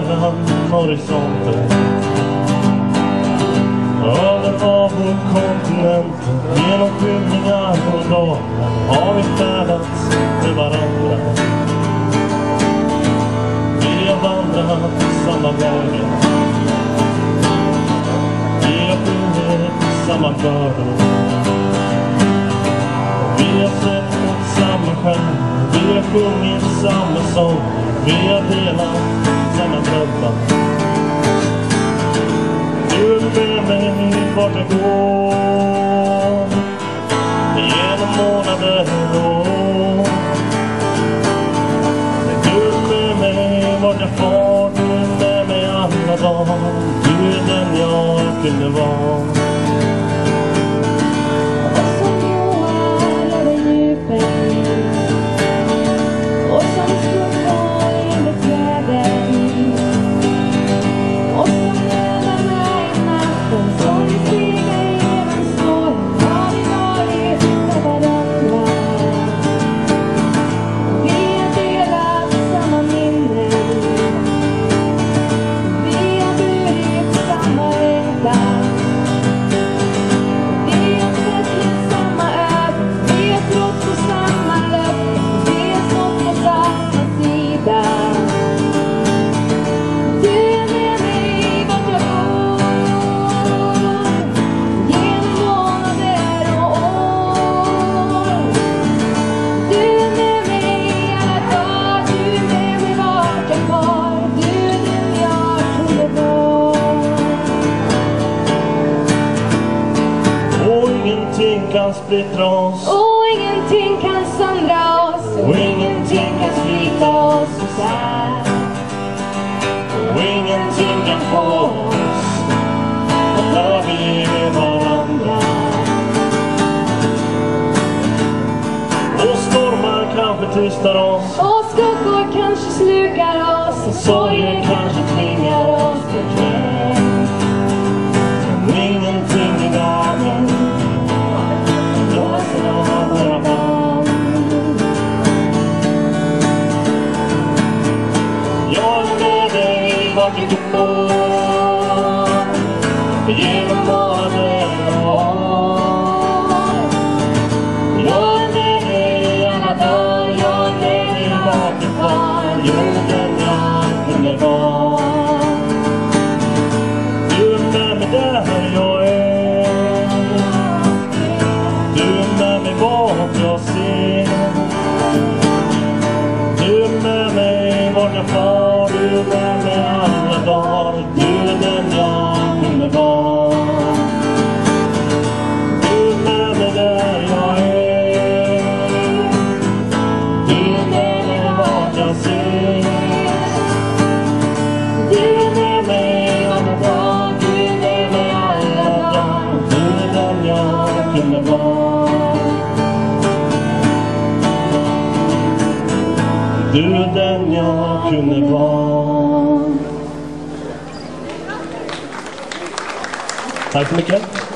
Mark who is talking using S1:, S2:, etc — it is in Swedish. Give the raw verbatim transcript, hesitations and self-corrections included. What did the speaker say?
S1: andra horisonten. Över hav och kontinenten, genom skymningar och dagar har vi färdats med varandra. Vi har vandrat samma vägar, vi har sjungit samma bördor. Vi har sett mot samma stjärnor, vi har sjungit samma sång, vi har delat samma drömmar. Du är med mig vart jag går, genom månader och år. Du är med mig vart jag far, du är med mig alla dagar. Du är den jag kunde vara. Ingenting kan splittra oss,
S2: och ingenting kan söndra oss,
S1: och ingenting kan slita oss
S2: isär,
S1: och ingenting kan få oss att överge varandra. Och stormar kanske tystar oss,
S2: och skuggor kanske slukar oss,
S1: och sorger kanske tvingar oss på knä. Men ingenting i världen vart du går, genom månader och år. Jag är med dig alla dagar, jag är med dig vart du far. Jorden jag kunde vara. Du är med mig där jag är, du är med mig vart jag ser. Du är med mig vart jag far, du är med mig alla dagar. Du är den jag kunde vara. Du är med mig där jag är, du är med mig vart jag ser. Du är med mig alla dagar, du är med mig alla dagar. Du är den jag kunde vara. Du är den jag kunde vara. Tack så mycket.